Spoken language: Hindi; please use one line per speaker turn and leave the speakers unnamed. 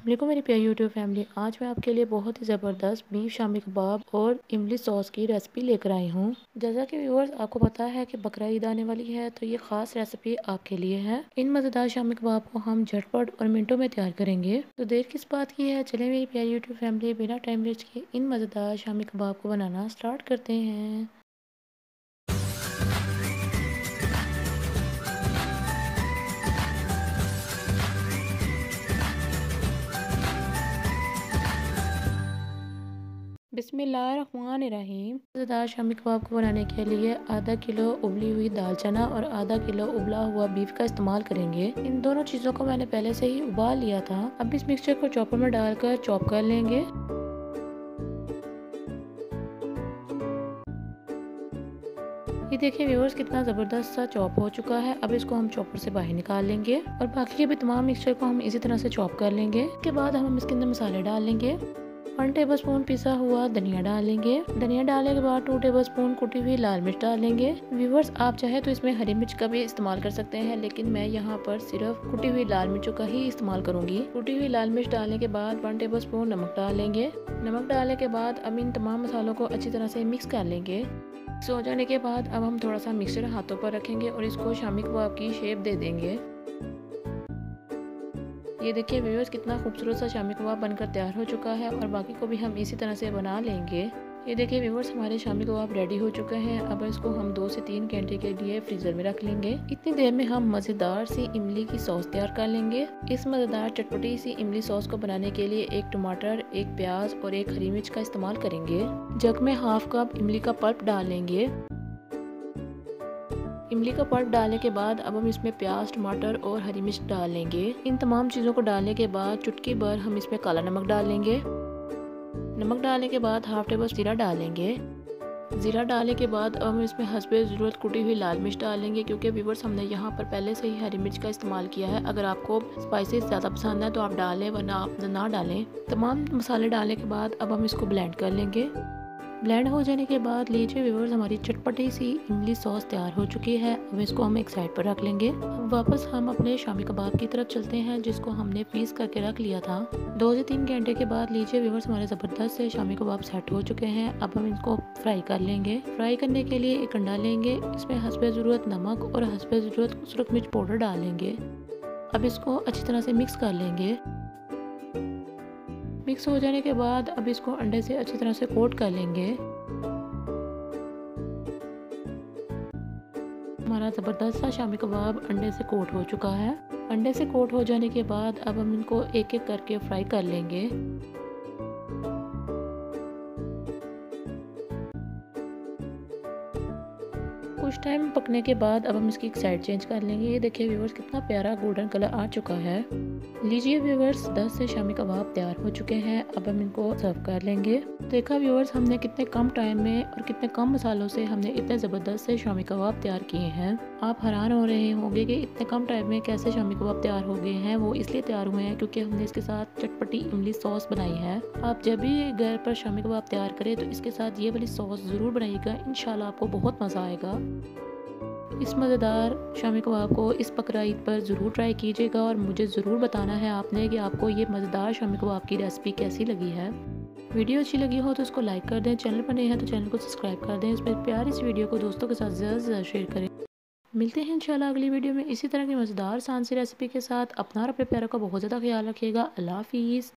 देखो मेरी प्यारी यूट्यूब फैमिली, आज मैं आपके लिए बहुत ही ज़बरदस्त बीफ शामी कबाब और इमली सॉस की रेसिपी लेकर आई हूँ। जैसा कि व्यूअर्स आपको पता है कि बकरा ईद आने वाली है, तो ये खास रेसिपी आपके लिए है। इन मज़ेदार शामी कबाब को हम झटपट और मिनटों में तैयार करेंगे, तो देर किस बात की है। चले मेरी प्यारी यूट्यूब फैमिली, बिना टाइम वेस्ट किए इन मज़ेदार शामी कबाब को बनाना स्टार्ट करते हैं। बिस्मिल्लाहिर्रहमानिर्रहीम। मज़ेदार शामी कबाब को बनाने के लिए आधा किलो उबली हुई दाल चना और आधा किलो उबला हुआ बीफ का इस्तेमाल करेंगे। इन दोनों चीज़ों को मैंने पहले से ही उबाल लिया था। अब इस मिक्सचर को चॉपर में डालकर चॉप कर लेंगे। ये देखिए व्यूअर्स, कितना ज़बरदस्त सा चॉप हो चुका है। अब इसको हम चॉपर से बाहर निकाल लेंगे और बाकी के भी तमाम मिक्सचर को हम इसी तरह से चॉप कर लेंगे। इसके बाद हम इसके अंदर मसाले डाल लेंगे। 1 टेबलस्पून पिसा हुआ धनिया डाल लेंगे। धनिया डालने के बाद 2 टेबलस्पून कुटी हुई लाल मिर्च डाल लेंगे। व्यूअर्स, आप चाहे तो इसमें हरी मिर्च का भी इस्तेमाल कर सकते हैं, लेकिन मैं यहाँ पर सिर्फ कुटी हुई लाल मिर्चों का ही इस्तेमाल करूंगी। कुटी हुई लाल मिर्च डालने के बाद 1 टेबलस्पून नमक डाल लेंगे। नमक डालने के बाद अब इन तमाम मसालों को अच्छी तरह से मिक्स कर लेंगे। मिक्स हो जाने के बाद अब हम थोड़ा सा मिक्सचर हाथों पर रखेंगे और इसको शामी कबाब की शेप दे देंगे। ये देखिए व्यूअर्स, कितना खूबसूरत सा शामी कबाब बनकर तैयार हो चुका है और बाकी को भी हम इसी तरह से बना लेंगे। ये देखिए व्यूअर्स, हमारे शामी कबाब रेडी हो चुके हैं। अब इसको हम 2 से 3 घंटे के लिए फ्रीजर में रख लेंगे। इतनी देर में हम मज़ेदार सी इमली की सॉस तैयार कर लेंगे। इस मज़ेदार चटपटी सी इमली सॉस को बनाने के लिए 1 टमाटर, 1 प्याज और 1 हरी मिर्च का इस्तेमाल करेंगे। जग में हाफ कप इमली का पल्प डाल लेंगे। इमली का पल्प डालने के बाद अब हम इसमें प्याज, टमाटर और हरी मिर्च डाल लेंगे। इन तमाम चीज़ों को डालने के बाद चुटकी भर हम इसमें काला नमक डाल लेंगे। नमक डालने के बाद हाफ टेबल जीरा डालेंगे। जीरा डालने के बाद अब हम इसमें हस्बे ज़रूरत कुटी हुई लाल मिर्च डालेंगे, क्योंकि व्यूअर्स हमने यहाँ पर पहले से ही हरी मिर्च का इस्तेमाल किया है। अगर आपको स्पाइसी ज़्यादा पसंद है तो आप डालें, वरना आप ना डालें। तमाम मसाले डालने के बाद अब हम इसको ब्लेंड कर लेंगे। ब्लेंड हो जाने के बाद लीजिए व्यूअर्स, हमारी चटपटी सी इमली सॉस तैयार हो चुकी है। अब इसको हम एक साइड पर रख लेंगे। अब वापस हम अपने शामी कबाब की तरफ चलते हैं, जिसको हमने पीस करके रख लिया था। 2 से 3 घंटे के बाद लीजिए व्यूअर्स, हमारे ज़बरदस्त से शामी कबाब सेट हो चुके हैं। अब हम इनको फ्राई कर लेंगे। फ्राई करने के लिए एक अंडा लेंगे। इसमें हस्बे ज़रूरत नमक और हस्बे ज़रूरत सुरख मिर्च पाउडर डाल लेंगे। अब इसको अच्छी तरह से मिक्स कर लेंगे। मिक्स हो जाने के बाद अब इसको अंडे से अच्छी तरह से कोट कर लेंगे। हमारा ज़बरदस्त सा शामी कबाब अंडे से कोट हो चुका है। अंडे से कोट हो जाने के बाद अब हम इनको एक एक करके फ्राई कर लेंगे। कुछ टाइम पकने के बाद अब हम इसकी एक साइड चेंज कर लेंगे। ये देखिए व्यूअर्स, कितना प्यारा गोल्डन कलर आ चुका है। लीजिए व्यूअर्स, 10 से शामी कबाब तैयार हो चुके हैं। अब हम इनको सर्व कर लेंगे। देखा व्यूअर्स, हमने कितने कम टाइम में और कितने कम मसालों से हमने इतने ज़बरदस्त से शामी कबाब तैयार किए हैं। आप हैरान हो रहे होंगे कि इतने कम टाइम में कैसे शामी कबाब तैयार हो गए हैं। वो इसलिए तैयार हुए हैं क्योंकि हमने इसके साथ चटपटी इमली सॉस बनाई है। आप जब भी घर पर शामी कबाब तैयार करें तो इसके साथ ये वाली सॉस ज़रूर बनाइएगा। इंशाल्लाह आपको बहुत मज़ा आएगा। इस मज़ेदार शामी कबाब को इस बकरा ईद पर ज़रूर ट्राई कीजिएगा और मुझे ज़रूर बताना है आपने कि आपको ये मज़ेदार शामी कबाब की रेसिपी कैसी लगी है। वीडियो अच्छी लगी हो तो उसको लाइक कर दें। चैनल पर नए हैं तो चैनल को सब्सक्राइब कर दें। इसमें प्यारी इस वीडियो को दोस्तों के साथ ज़्यादा से ज़्यादा शेयर करें। मिलते हैं इंशाल्लाह अगली वीडियो में इसी तरह की मज़ेदार आसान सी रेसिपी के साथ। अपना और अपने प्यारों का बहुत ज़्यादा ख्याल रखिएगा। अल्लाह हाफिज़।